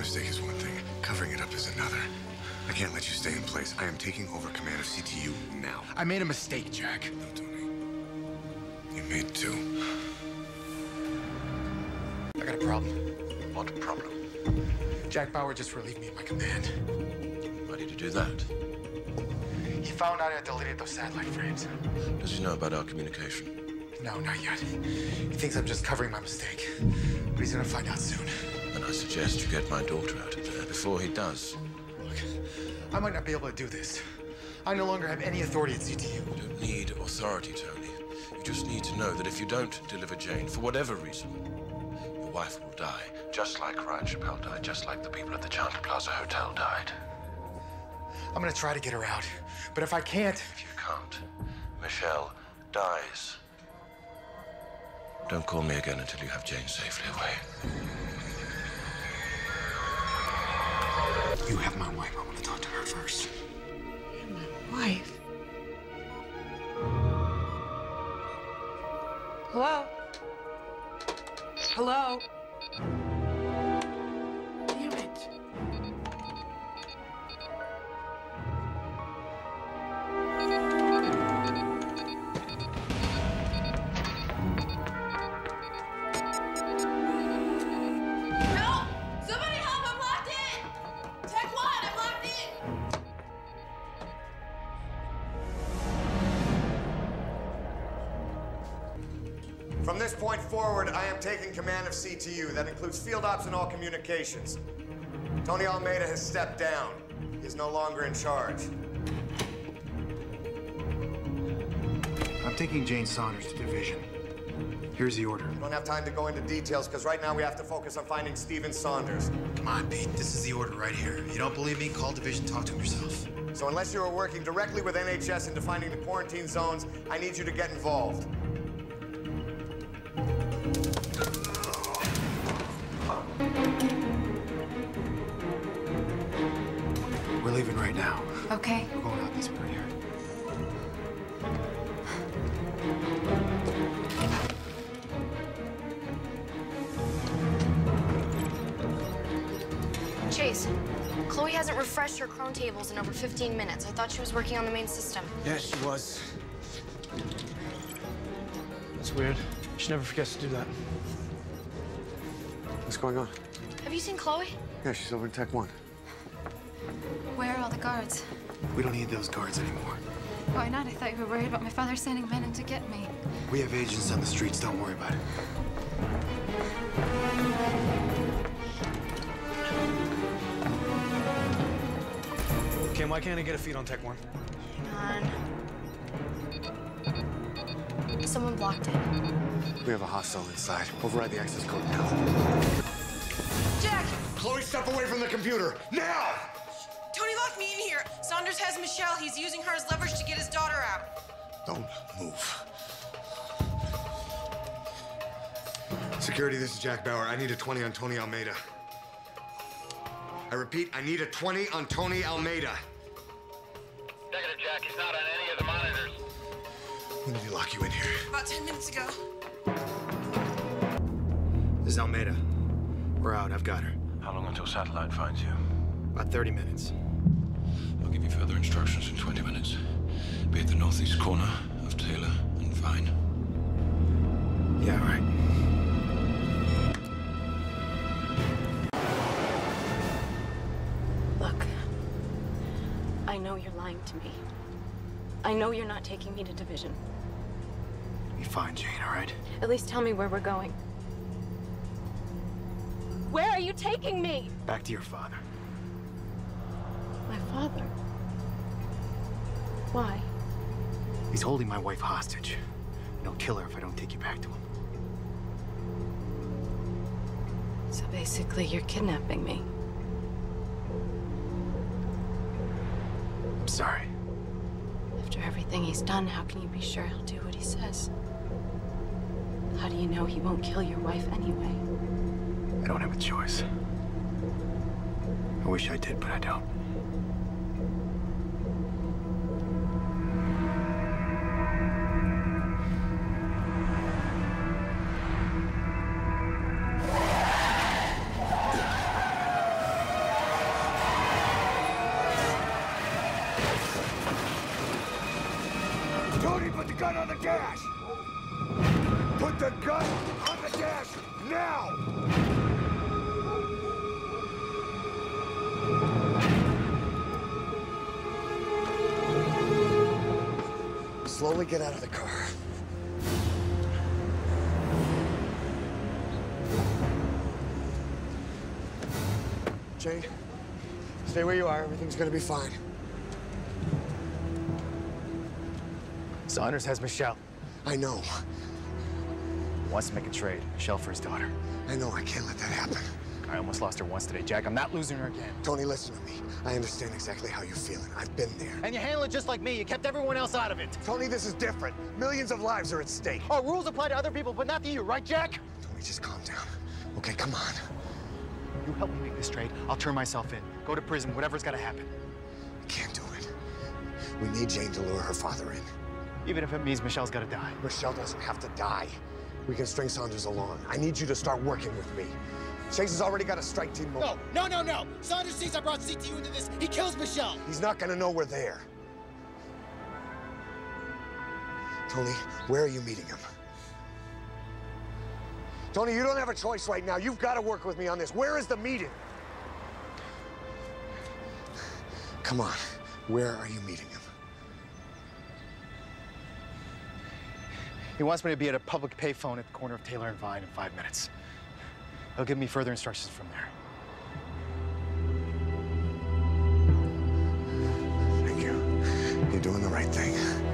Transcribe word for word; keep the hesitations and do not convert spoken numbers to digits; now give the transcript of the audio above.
mistake is one thing. Covering it up is another. I can't let you stay in place. I am taking over command of C T U now. I made a mistake, Jack. No, Tony. You made two. I got a problem. What problem? Jack Bauer just relieved me of my command. Why did you do that? He found out I deleted those satellite frames. Does he know about our communication? No, not yet. He thinks I'm just covering my mistake. But he's gonna find out soon. Then I suggest you get my daughter out of there before he does. Look, I might not be able to do this. I no longer have any authority at C T U. You don't need authority, Tony. You just need to know that if you don't deliver Jane, for whatever reason, your wife will die. Just like Ryan Chappelle died, just like the people at the Chandler Plaza Hotel died. I'm gonna try to get her out. But if I can't... If you can't, Michelle dies. Don't call me again until you have Jane safely away. You have my wife. I want to talk to her first. My wife? Hello? Hello? Damn it. From this point forward, I am taking command of C T U. That includes field ops and all communications. Tony Almeida has stepped down. He is no longer in charge. I'm taking Jane Saunders to division. Here's the order. We don't have time to go into details, because right now we have to focus on finding Stephen Saunders. Come on, Pete. This is the order right here. You don't believe me? Call division, talk to him yourself. So unless you are working directly with N H S in defining the quarantine zones, I need you to get involved. We're leaving right now. Okay. We're going out this way right here. Chase, Chloe hasn't refreshed her cron tables in over fifteen minutes. I thought she was working on the main system. Yeah, she was. That's weird. She never forgets to do that. What's going on? Have you seen Chloe? Yeah, she's over in Tech One. Where are all the guards? We don't need those guards anymore. Why not? I thought you were worried about my father sending men in to get me. We have agents on the streets. Don't worry about it. Kim, why can't I get a feed on Tech One? Hang on. Someone blocked it. We have a hostile inside. Override the access code now. Jack! Chloe, step away from the computer, now! Tony locked me in here. Saunders has Michelle. He's using her as leverage to get his daughter out. Don't move. Security, this is Jack Bauer. I need a twenty on Tony Almeida. I repeat, I need a twenty on Tony Almeida. Negative, Jack. He's not on any of the monitors. When did he lock you in here? About ten minutes ago. This is Almeida. We're out. I've got her. How long until satellite finds you? About thirty minutes. I'll give you further instructions in twenty minutes. Be at the northeast corner of Taylor and Vine. Yeah, all right. Look, I know you're lying to me. I know you're not taking me to division. Be fine, Jane, all right? At least tell me where we're going. Where are you taking me? Back to your father. My father? Why? He's holding my wife hostage. And he'll kill her if I don't take you back to him. So basically, you're kidnapping me. I'm sorry. After everything he's done, how can you be sure he'll do what he says? How do you know he won't kill your wife anyway? I don't have a choice. I wish I did, but I don't. gun on the dash! Put the gun on the dash now! Slowly get out of the car. Jane, stay where you are. Everything's gonna be fine. Saunders has Michelle. I know. Wants to make a trade. Michelle for his daughter. I know. I can't let that happen. I almost lost her once today, Jack. I'm not losing her again. Tony, listen to me. I understand exactly how you're feeling. I've been there. And you handle it just like me. You kept everyone else out of it. Tony, this is different. Millions of lives are at stake. Oh, rules apply to other people, but not to you, right, Jack? Tony, just calm down. Okay, come on. You help me make this trade, I'll turn myself in. Go to prison, whatever's gotta happen. I can't do it. We need Jane to lure her father in. Even if it means Michelle's gotta die. Michelle doesn't have to die. We can string Saunders along. I need you to start working with me. Chase has already got a strike team. No, no, no, no. Saunders sees I brought C T U into this. He kills Michelle. He's not gonna know we're there. Tony, where are you meeting him? Tony, you don't have a choice right now. You've got to work with me on this. Where is the meeting? Come on. Where are you meeting him? He wants me to be at a public payphone at the corner of Taylor and Vine in five minutes. He'll give me further instructions from there. Thank you. You're doing the right thing.